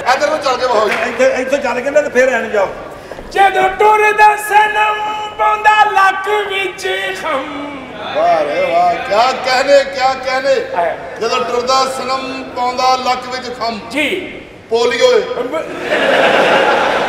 इधर को चल के बहुत ਇੱਥੇ ਚੱਲ ਕੇ ਨਾ ਤੇ ਫਿਰ ਐਨ ਜਾਓ ਜਦੋਂ ਟੁਰਦਾ ਸਨਮ ਪਾਉਂਦਾ ਲੱਕ ਵਿੱਚ ਖਮ वाह रे वाह क्या कहने ਜਦੋਂ ਟੁਰਦਾ ਸਨਮ ਪਾਉਂਦਾ ਲੱਕ ਵਿੱਚ ਖਮ ਜੀ ਪੋਲੀਓ